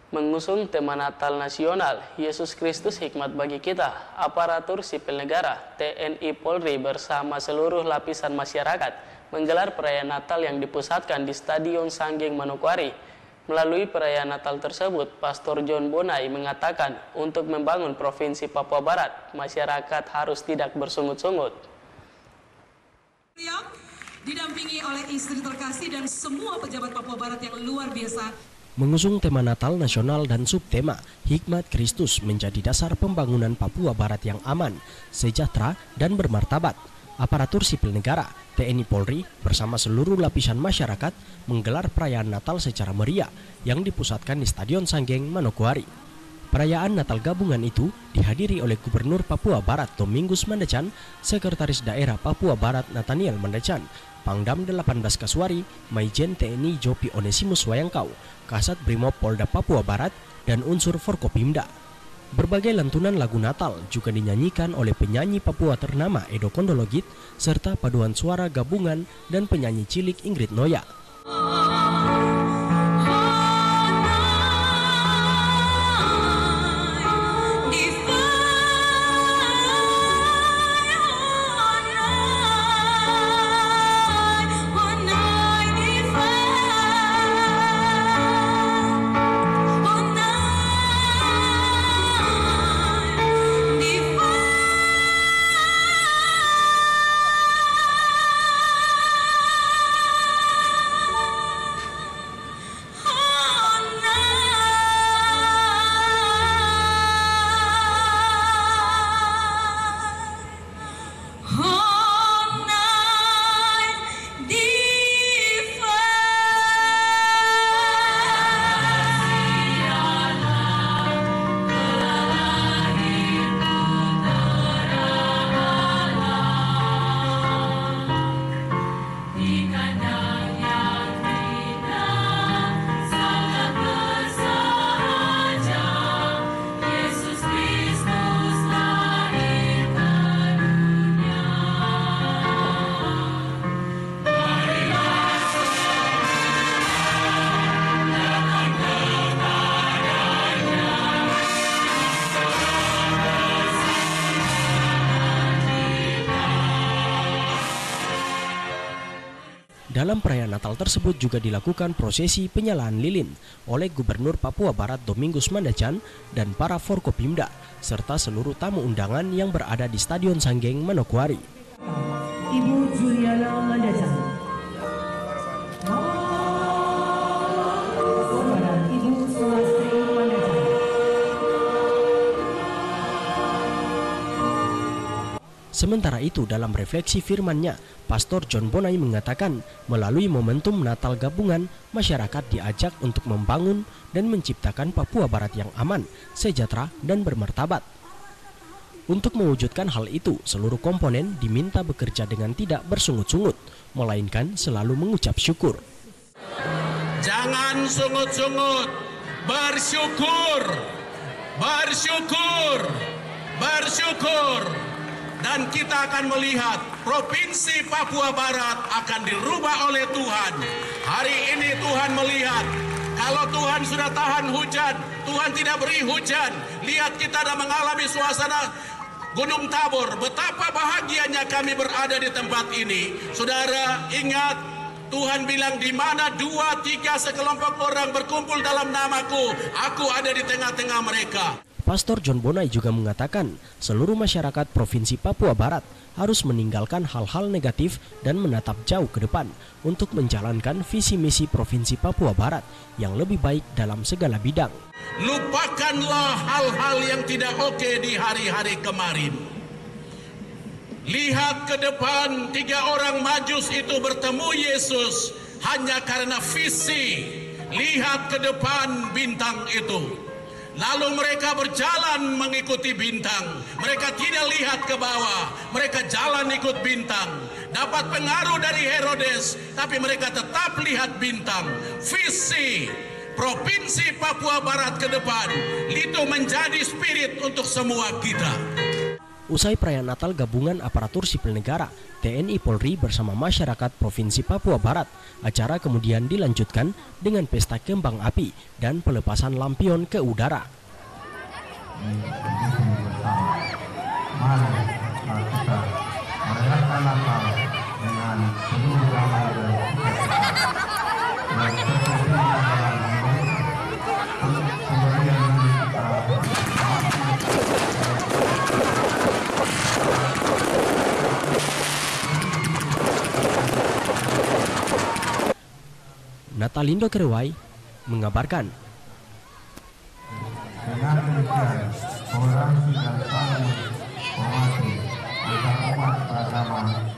Mengusung tema Natal Nasional, Yesus Kristus Hikmat Bagi Kita, aparatur sipil negara, TNI Polri bersama seluruh lapisan masyarakat menggelar perayaan Natal yang dipusatkan di Stadion Sanggeng Manokwari. Melalui perayaan Natal tersebut, Pastor John Bonai mengatakan untuk membangun Provinsi Papua Barat, masyarakat harus tidak bersungut-sungut. Didampingi oleh istri terkasih dan semua pejabat Papua Barat yang luar biasa. Mengusung tema Natal Nasional dan subtema Hikmat Kristus menjadi dasar pembangunan Papua Barat yang aman, sejahtera, dan bermartabat, aparatur sipil negara, TNI Polri bersama seluruh lapisan masyarakat menggelar perayaan Natal secara meriah yang dipusatkan di Stadion Sanggeng Manokwari. Perayaan Natal gabungan itu dihadiri oleh Gubernur Papua Barat Domingus Mandacan, Sekretaris Daerah Papua Barat Nathaniel Mandacan, Pangdam 18 Kasuari, Maijen TNI Jopi Onesimus Wayangkau, Kasat Brimob Polda Papua Barat, dan unsur Forkopimda. Berbagai lantunan lagu Natal juga dinyanyikan oleh penyanyi Papua ternama Edo Kondologit, serta paduan suara gabungan dan penyanyi cilik Ingrid Noya. Dalam perayaan Natal tersebut juga dilakukan prosesi penyalaan lilin oleh Gubernur Papua Barat Domingus Mandacan dan para Forkopimda, serta seluruh tamu undangan yang berada di Stadion Sanggeng Manokwari. Ibu Juliana Mandacan. Ibu Sulastri Mandacan. Sementara itu, dalam refleksi firman-Nya, Pastor John Bonai mengatakan melalui momentum Natal gabungan, masyarakat diajak untuk membangun dan menciptakan Papua Barat yang aman, sejahtera, dan bermartabat. Untuk mewujudkan hal itu, seluruh komponen diminta bekerja dengan tidak bersungut-sungut, melainkan selalu mengucap syukur. Jangan sungut-sungut, bersyukur, bersyukur, bersyukur. Dan kita akan melihat Provinsi Papua Barat akan dirubah oleh Tuhan. Hari ini Tuhan melihat, kalau Tuhan sudah tahan hujan, Tuhan tidak beri hujan. Lihat kita sudah mengalami suasana Gunung Tabor. Betapa bahagianya kami berada di tempat ini. Saudara, ingat Tuhan bilang, di mana 2, 3 sekelompok orang berkumpul dalam namaku, aku ada di tengah-tengah mereka. Pastor John Bonai juga mengatakan seluruh masyarakat Provinsi Papua Barat harus meninggalkan hal-hal negatif dan menatap jauh ke depan untuk menjalankan visi misi Provinsi Papua Barat yang lebih baik dalam segala bidang. Lupakanlah hal-hal yang tidak oke di hari-hari kemarin. Lihat ke depan, 3 orang Majus itu bertemu Yesus hanya karena visi. Lihat ke depan bintang itu. Lalu mereka berjalan mengikuti bintang. Mereka tidak lihat ke bawah, mereka jalan ikut bintang. Dapat pengaruh dari Herodes, tapi mereka tetap lihat bintang. Visi Provinsi Papua Barat ke depan itu menjadi spirit untuk semua kita. Usai perayaan Natal gabungan aparatur sipil negara, TNI Polri bersama masyarakat Provinsi Papua Barat, acara kemudian dilanjutkan dengan pesta kembang api dan pelepasan lampion ke udara. Mari kita merayakan Natal dengan seluruh damai dan Natalindo Kerewai mengabarkan. Dengan demikian, toleransi dan saling menghormati antar umat beragama